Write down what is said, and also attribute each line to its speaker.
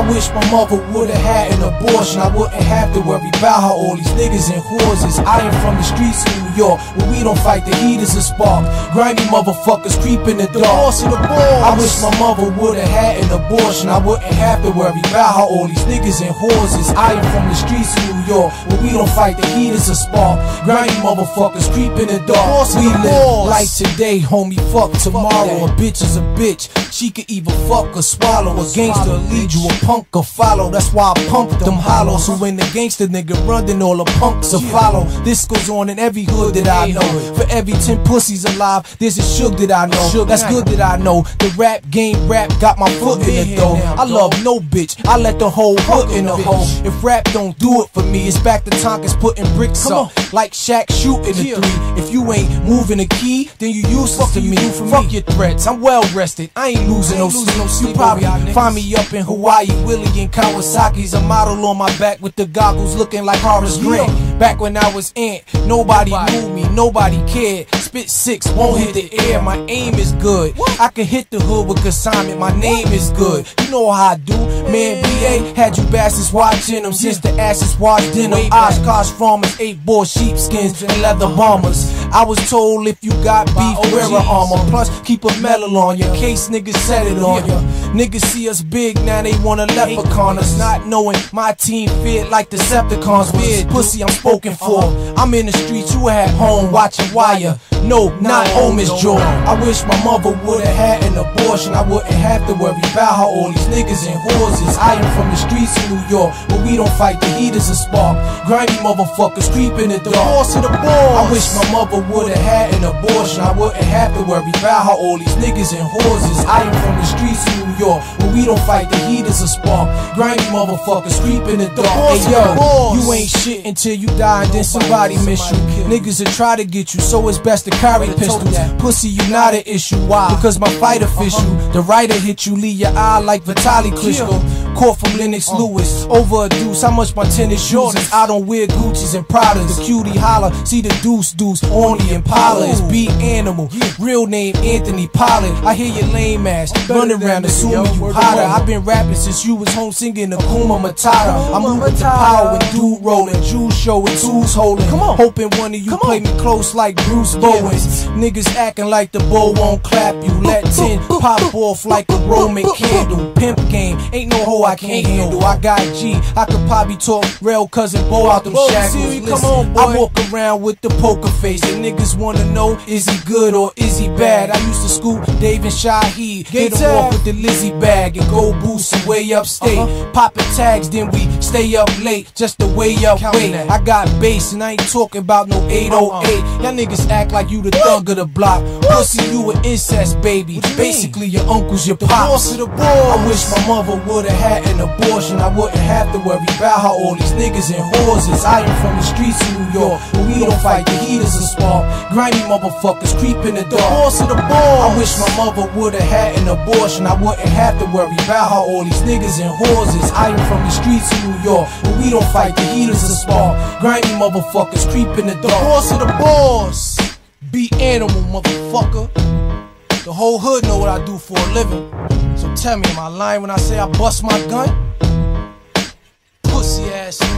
Speaker 1: wish my mother would've had an abortion. I wouldn't have to worry about how all these niggas and whores is. I am from the streets of New York, where we don't fight, the heat is a spark. Grimy motherfuckers creep in the dark. I wish my mother would've had an abortion. I wouldn't have to worry about how all these niggas and whores is. I am from the streets of New York, where we don't fight, the heat is a spark. Grimy motherfuckers creep in the dark. We live like today, homie, fuck tomorrow. A bitch is a bitch, she could either fuck or swallow. A gangster will lead you, a punk or follow. That's why I pump them hollow. So when the gangster nigga run, then all the punks will follow. This goes on in every hood that I know. For every 10 pussies alive, there's a Suge that I know. That's good that I know. The rap game, rap got my foot in it though. I love no bitch, I let the whole hood in the hole. If rap don't do it for me, it's back to Tonka's putting bricks up, like Shaq shooting the three. If you ain't moving the key, then you useless to me. Fuck your threats, I'm well rested, I ain't losing no sleep. You probably find me up in Hawaii, Willie and Kawasaki's a model on my back with the goggles looking like Horace Grant. Back when I was Ant, nobody knew me, nobody cared. Spit 6, won't hit the air, my aim is good. I can hit the hood with consignment, my name is good. You know how I do, man. BA had you bastards watching them since the asses washed in them. Oshkosh farmers ate boar sheepskins and leather bombers. I was told if you got beef, wear a armor. Plus keep a medal on you, in case niggas set it on you. Niggas see us big, now they wanna leprechaun us, not knowing my team fit like Decepticons was. Pussy, I'm spoken for. I'm in the streets, you at home watching Wire. No, not Miss Joy. I wish my mother would've had an abortion. I wouldn't have to worry about how all these niggas and whores is. I am from the streets of New York, where we don't fight, the heat is a spark. Grimy motherfuckers creep in the dark. I wish my mother would've had an abortion. I wouldn't have to worry about how all these niggas and whores is. I am from the streets of New York, where we don't fight, the heat is a spark. Grimy motherfuckers creep in the dark. Hey yo, you ain't shit until you die and then somebody miss you. Niggas will try to get you, so it's best to carry pistols. Pussy, you not an issue. Why? Because my fight official. The writer hit you, leave your eye like Vitaly Klitschko. Caught from Lennox Lewis, over a deuce. How much my tennis Jordans? I don't wear Gucci's and Pradas. The cutie holler, see the deuce, only Impala is beat animal. Real name Anthony Pollard. I hear your lame ass running around assuming you hotter. I've been rapping since you was home singing Akuma Matata. I'm moving to power and dude rolling, Jews showing, tools holding. Hoping one of you play me close like Bruce Bowens. Niggas acting like the bow won't clap you. Let 10 pop off like a Roman candle. Pimp game, ain't no hoe I can't handle. I got G, I could probably talk real cousin Bo out them shackles. Listen, I walk around with the poker face, and niggas wanna know, is he good or is he bad? I used to scoop Dave and Shaheed, hit him off with the Lizzie bag and go boosting way upstate. Popping tags, then we stay up late, just the way up wait. I got bass and I ain't talking about no 808. Y'all niggas act like you the thug of the block. Pussy, you an incest baby. Basically your uncle's your pops. I wish my mother would've had an abortion. I wouldn't have to worry about how all these niggas and whores is. I am from the streets of New York, where we don't fight, the heat is a spark. Grimy motherfuckers creep in the dark. I wish my mother would've had an abortion. I wouldn't have to worry about how all these niggas and whores is. I am from the streets of New York, where we don't fight, the heat is a spark. Grimy motherfuckers creep in the dark. Be animal, motherfucker. The whole hood know what I do for a living. So tell me, am I lying when I say I bust my gun? Pussy ass nigga.